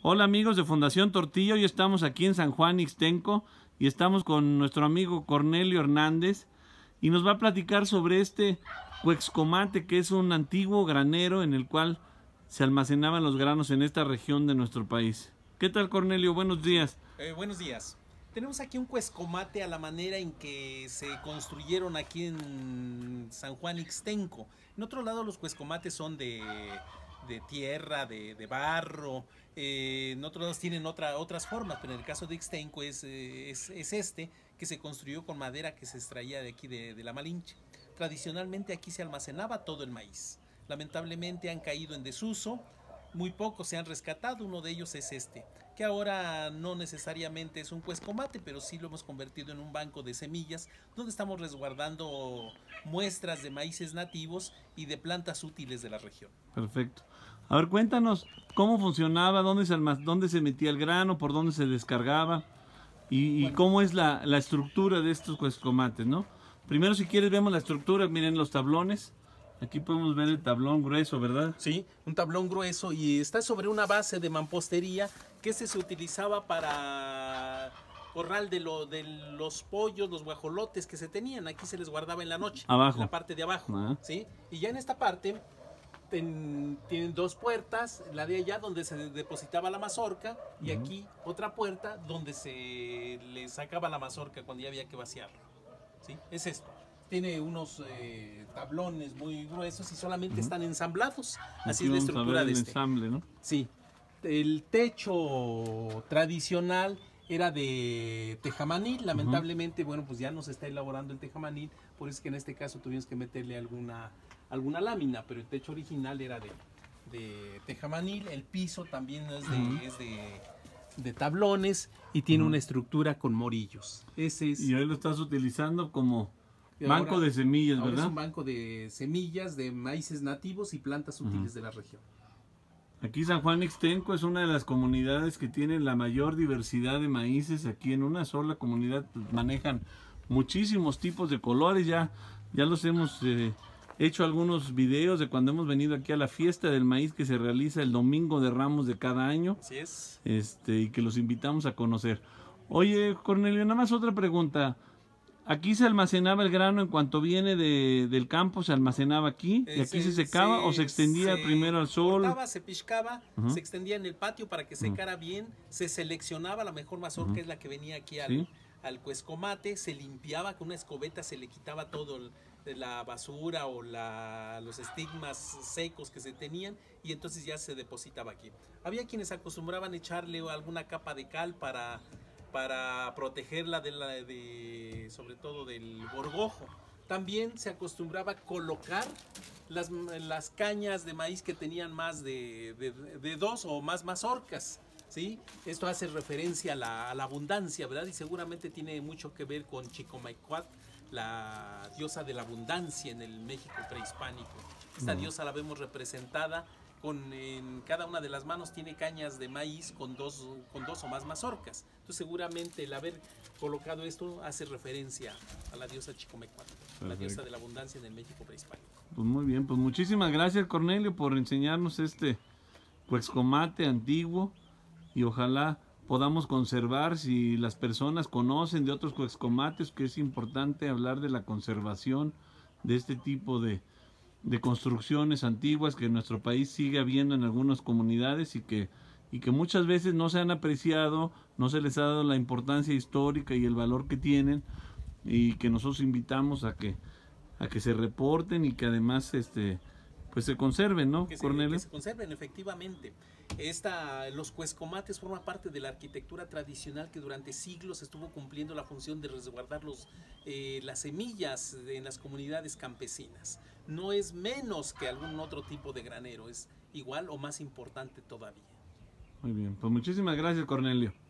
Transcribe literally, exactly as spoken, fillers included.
Hola amigos de Fundación Tortilla, hoy estamos aquí en San Juan Ixtenco y estamos con nuestro amigo Cornelio Hernández y nos va a platicar sobre este Cuexcomate, que es un antiguo granero en el cual se almacenaban los granos en esta región de nuestro país. ¿Qué tal, Cornelio? Buenos días. Eh, buenos días. Tenemos aquí un Cuexcomate a la manera en que se construyeron aquí en San Juan Ixtenco. En otro lado los Cuexcomates son de, de tierra, de, de barro. Eh, en otros lados tienen otra, otras formas, pero en el caso de Ixtenco es, es, es este, que se construyó con madera que se extraía de aquí de, de la Malinche. Tradicionalmente aquí se almacenaba todo el maíz. Lamentablemente han caído en desuso. Muy pocos se han rescatado, uno de ellos es este, que ahora no necesariamente es un Cuexcomate, pero sí lo hemos convertido en un banco de semillas, donde estamos resguardando muestras de maíces nativos y de plantas útiles de la región. Perfecto. A ver, cuéntanos cómo funcionaba, dónde se, dónde se metía el grano, por dónde se descargaba y, bueno, y cómo es la, la estructura de estos Cuexcomates, ¿no? Primero, si quieres, vemos la estructura, miren los tablones. Aquí podemos ver el tablón grueso, ¿verdad? Sí, un tablón grueso y está sobre una base de mampostería que este se utilizaba para corral de, lo, de los pollos, los guajolotes que se tenían. Aquí se les guardaba en la noche, abajo, en la parte de abajo, ah. ¿sí? Y ya en esta parte ten, tienen dos puertas, la de allá donde se depositaba la mazorca y uh-huh. aquí otra puerta donde se le sacaba la mazorca cuando ya había que vaciarlo, ¿sí? Es esto. Tiene unos eh, tablones muy gruesos y solamente uh-huh. están ensamblados. Así Aquí es la estructura de este. Ensamble, ¿no? Sí. El techo tradicional era de tejamanil. Lamentablemente, uh-huh. bueno, pues ya no se está elaborando el tejamanil. Por eso es que en este caso tuvimos que meterle alguna, alguna lámina. Pero el techo original era de, de tejamanil. El piso también es de... Uh-huh. es de de tablones y tiene uh-huh. una estructura con morillos. Ese es. Y hoy lo estás utilizando como banco ahora, de semillas, ahora ¿verdad? Es un banco de semillas, de maíces nativos y plantas útiles uh-huh. de la región. Aquí San Juan Ixtenco es una de las comunidades que tiene la mayor diversidad de maíces. Aquí en una sola comunidad manejan muchísimos tipos de colores. Ya, ya los hemos eh, hecho algunos videos de cuando hemos venido aquí a la fiesta del maíz que se realiza el domingo de Ramos de cada año. Así es. Este, y que los invitamos a conocer. Oye, Cornelio, nada más otra pregunta. ¿Aquí se almacenaba el grano en cuanto viene de, del campo, se almacenaba aquí? ¿Y aquí se, se secaba se, o se extendía se primero al sol? Se cortaba, se piscaba, uh-huh. se extendía en el patio para que secara uh-huh. bien, se seleccionaba la mejor mazorca, uh-huh. es la que venía aquí al, ¿sí? al Cuexcomate, se limpiaba con una escobeta, se le quitaba todo el, la basura o la, los estigmas secos que se tenían y entonces ya se depositaba aquí. Había quienes acostumbraban a echarle alguna capa de cal para... para protegerla de la, de, sobre todo del gorgojo. También se acostumbraba a colocar las, las cañas de maíz que tenían más de, de, de dos o más mazorcas, ¿sí? Esto hace referencia a la, a la abundancia, ¿verdad? Y seguramente tiene mucho que ver con Chicomaycuat, la diosa de la abundancia en el México prehispánico. Esta uh-huh. diosa la vemos representada con, en cada una de las manos tiene cañas de maíz con dos, con dos o más mazorcas. Entonces seguramente el haber colocado esto hace referencia a la diosa Chicomaycuat, la diosa de la abundancia en el México prehispánico. Pues muy bien, pues muchísimas gracias, Cornelio, por enseñarnos este Cuexcomate antiguo y ojalá podamos conservar, si las personas conocen de otros Cuexcomates, que es importante hablar de la conservación de este tipo de de construcciones antiguas que en nuestro país sigue habiendo en algunas comunidades y que, y que muchas veces no se han apreciado, no se les ha dado la importancia histórica y el valor que tienen y que nosotros invitamos a que, a que se reporten y que además este, pues se conserven, ¿no, que se, Cornelio? Que se conserven, efectivamente. Esta, los Cuexcomates forman parte de la arquitectura tradicional que durante siglos estuvo cumpliendo la función de resguardar los, eh, las semillas en las comunidades campesinas. No es menos que algún otro tipo de granero, es igual o más importante todavía. Muy bien, pues muchísimas gracias, Cornelio.